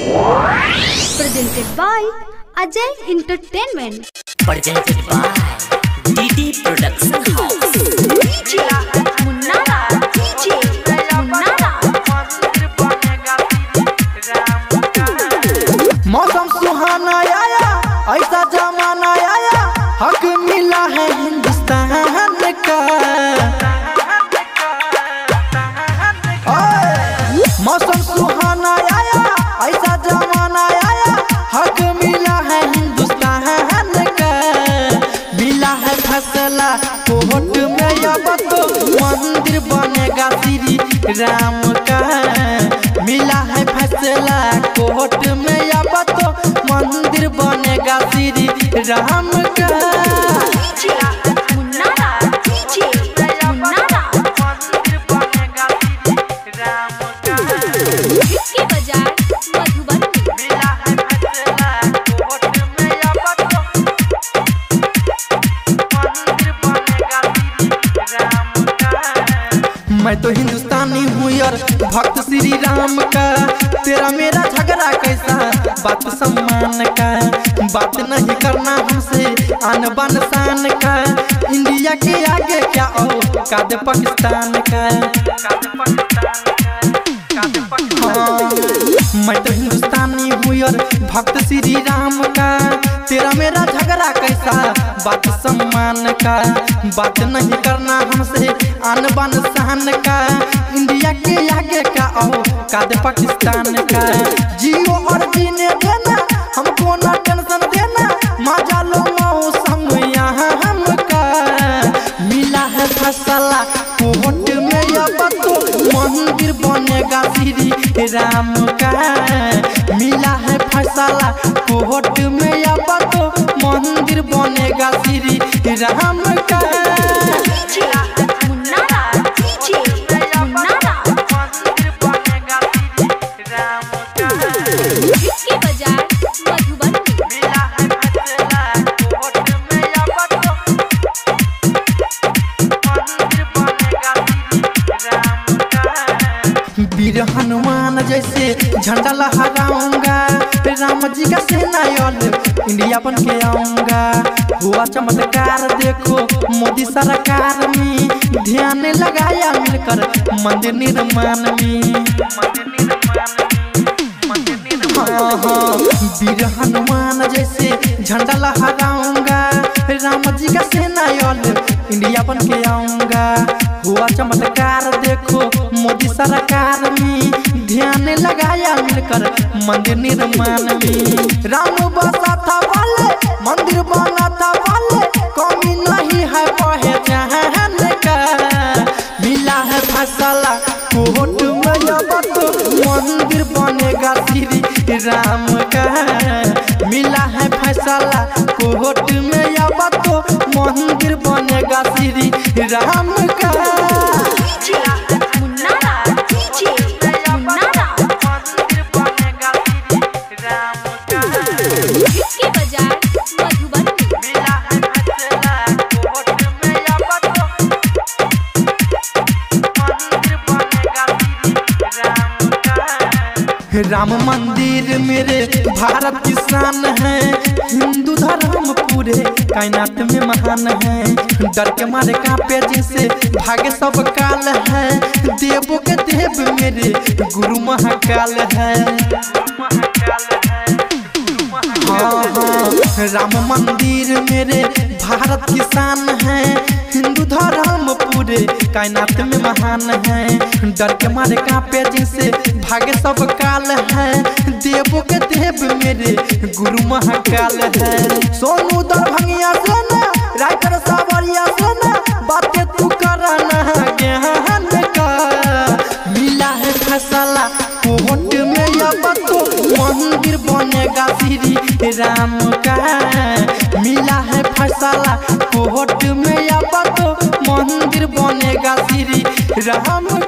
Presented by Ajay Entertainment. Presented by DD Production House. DJ Munara, DJ Munara. मौसम सुहाना आया, ऐसा जमाना आया, हक मिला है हिंदुस्तान का। मौसम सुहाना आया, ऐसा जमाना आया, हक मिला है हिंदुस्तान का। मिला है फैसला कोर्ट में, अब तो मंदिर बनेगा श्री राम का। मिला है फैसला कोर्ट में, अब तो मंदिर बनेगा श्री राम का। मैं तो हिंदुस्तानी हूँ यार, भक्त श्री राम का। तेरा मेरा झगड़ा कैसा, बात सम्मान का। बात नहीं करना हमसे आन बान शान का। इंडिया के आगे क्या औकात पाकिस्तान का। मैं तो हिंदुस्तानी हूँ यार, भक्त श्री राम का। तेरा मेरा झगड़ा कैसा, बात सम्मान का। बात नहीं करना हमसे आन बान शान का। इंडिया के आगे क्या औकात पाकिस्तान का। जियो और जीने देना, हमको ना टेंशन देना। मजा लो मौसम यहाँ हमका। मिला है फैसला कोर्ट में, अब तो मंदिर बनेगा श्री राम का। मिला है फैसला कोर्ट में, अब तो मंदिर बनेगा श्री राम का। वीर हनुमान जैसे झंडा लहराऊंगा। राम जी का सेना इंडिया बन के आऊंगा। हुआ चमत्कार देखो मोदी सरकार में, ध्यान लगाया मिलकर मंदिर निर्माण में। वीर हनुमान जैसे झंडा लहराऊंगा। राम जी का सेना इंडिया बन के आऊंगा। हुआ चमत्कार देखो मोदी सरकार में, ध्यान लगाया मिलकर मंदिर निर्माण में। राम बसा था वाले, मंदिर बना था वाले, कमी नहीं है पहचान का। मिला है फैसला कोर्ट में, अब तो मंदिर बनेगा श्री राम का। मिला है फैसला कोर्ट में, अब तो मंदिर बनेगा श्री राम का। राम मंदिर मेरे भारत की शान है। हिंदू धर्म पूरे कायनात में महान है। डर के मारे कांपे जैसे भागे सब काल है। देवों के देव मेरे गुरु महाकाल है। राम मंदिर मेरे भारत की शान है। हिंदू धर्म पूरे कायनात में महान है। डर के मारे कांपे जैसे भागे सब काल है। देवों के देव मेरे गुरु महाकाल है। सोनू दरभंगिया सेना, राइटर सावरिया सेना, बातें तू करना ज्ञान का। मिला है फैसला कोर्ट में, अब तो मंदिर बनेगा श्री राम का। मिला है फैसला कोर्ट में, अब तो मंदिर बनेगा श्री राम